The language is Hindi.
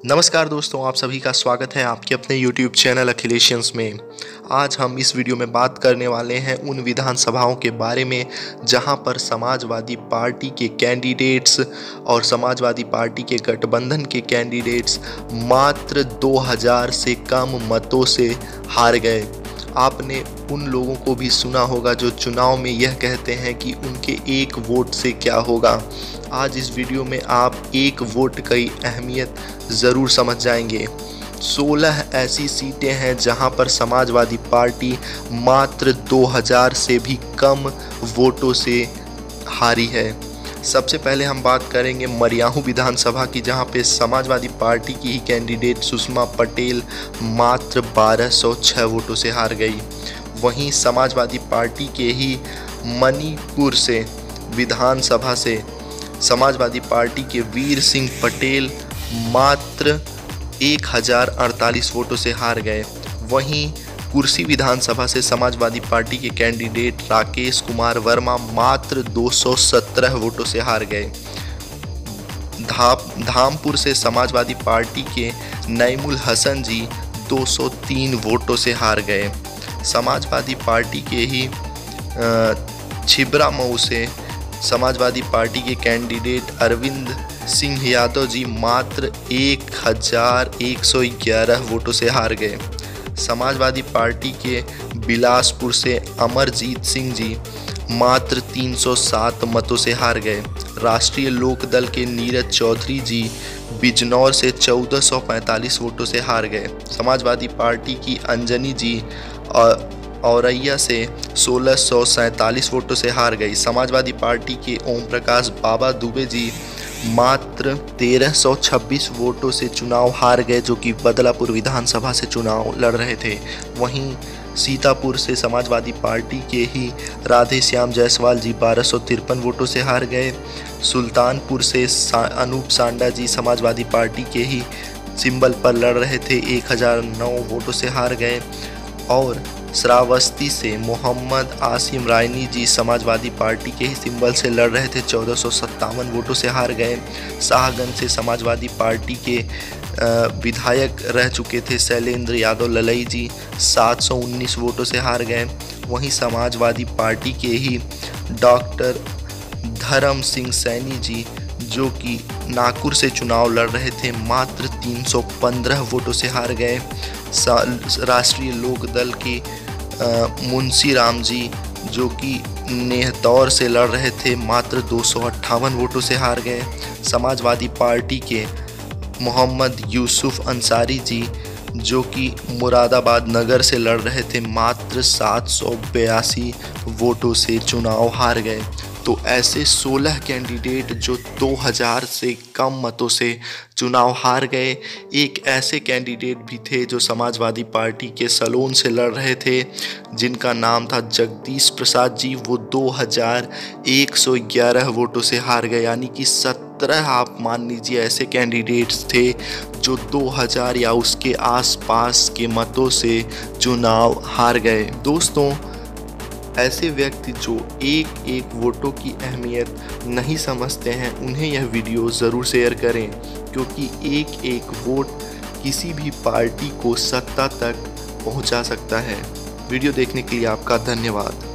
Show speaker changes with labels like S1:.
S1: नमस्कार दोस्तों, आप सभी का स्वागत है आपके अपने YouTube चैनल अखिलेशियंस में। आज हम इस वीडियो में बात करने वाले हैं उन विधानसभाओं के बारे में जहां पर समाजवादी पार्टी के कैंडिडेट्स और समाजवादी पार्टी के गठबंधन के कैंडिडेट्स मात्र 2000 से कम मतों से हार गए। आपने उन लोगों को भी सुना होगा जो चुनाव में यह कहते हैं कि उनके एक वोट से क्या होगा। आज इस वीडियो में आप एक वोट की अहमियत ज़रूर समझ जाएंगे। 16 ऐसी सीटें हैं जहां पर समाजवादी पार्टी मात्र 2000 से भी कम वोटों से हारी है। सबसे पहले हम बात करेंगे मरियाहू विधानसभा की, जहां पे समाजवादी पार्टी की ही कैंडिडेट सुषमा पटेल मात्र 1206 वोटों से हार गई। वहीं समाजवादी पार्टी के ही मणिपुर से विधानसभा से समाजवादी पार्टी के वीर सिंह पटेल मात्र 1048 वोटों से हार गए। वहीं कुर्सी विधानसभा से समाजवादी पार्टी के कैंडिडेट राकेश कुमार वर्मा मात्र 217 वोटों से हार गए। धामपुर से समाजवादी पार्टी के नईमुल हसन जी 203 वोटों से हार गए। समाजवादी पार्टी के ही छिबरामऊ से समाजवादी पार्टी के कैंडिडेट अरविंद सिंह यादव जी मात्र 1111 वोटों से हार गए। समाजवादी पार्टी के बिलासपुर से अमरजीत सिंह जी मात्र 307 मतों से हार गए। राष्ट्रीय लोकदल के नीरज चौधरी जी बिजनौर से 1445 वोटों से हार गए। समाजवादी पार्टी की अंजनी जी औरैया से 1647 वोटों से हार गई। समाजवादी पार्टी के ओम प्रकाश बाबा दुबे जी मात्र 1326 वोटों से चुनाव हार गए, जो कि बदलापुर विधानसभा से चुनाव लड़ रहे थे। वहीं सीतापुर से समाजवादी पार्टी के ही राधे श्याम जायसवाल जी 1253 वोटों से हार गए। सुल्तानपुर से अनूप सांडा जी समाजवादी पार्टी के ही सिंबल पर लड़ रहे थे, 1009 वोटों से हार गए। और श्रावस्ती से मोहम्मद आसिम रायनी जी समाजवादी पार्टी के ही सिंबल से लड़ रहे थे, 1457 वोटों से हार गए। शाहगंज से समाजवादी पार्टी के विधायक रह चुके थे शैलेंद्र यादव ललई जी 719 वोटों से हार गए। वहीं समाजवादी पार्टी के ही डॉक्टर धर्म सिंह सैनी जी, जो कि नागपुर से चुनाव लड़ रहे थे, मात्र 315 वोटों से हार गए। राष्ट्रीय लोकदल के मुंशी राम जी, जो कि नेहतौर से लड़ रहे थे, मात्र 258 वोटों से हार गए। समाजवादी पार्टी के मोहम्मद यूसुफ अंसारी जी, जो कि मुरादाबाद नगर से लड़ रहे थे, मात्र 782 वोटों से चुनाव हार गए। तो ऐसे 16 कैंडिडेट जो 2000 से कम मतों से चुनाव हार गए। एक ऐसे कैंडिडेट भी थे जो समाजवादी पार्टी के सलोन से लड़ रहे थे, जिनका नाम था जगदीश प्रसाद जी। वो 2111 वोटों से हार गए, यानी कि 17 आप मान लीजिए ऐसे कैंडिडेट्स थे जो 2000 या उसके आसपास के मतों से चुनाव हार गए। दोस्तों, ऐसे व्यक्ति जो एक एक वोटों की अहमियत नहीं समझते हैं, उन्हें यह वीडियो ज़रूर शेयर करें, क्योंकि एक एक वोट किसी भी पार्टी को सत्ता तक पहुंचा सकता है। वीडियो देखने के लिए आपका धन्यवाद।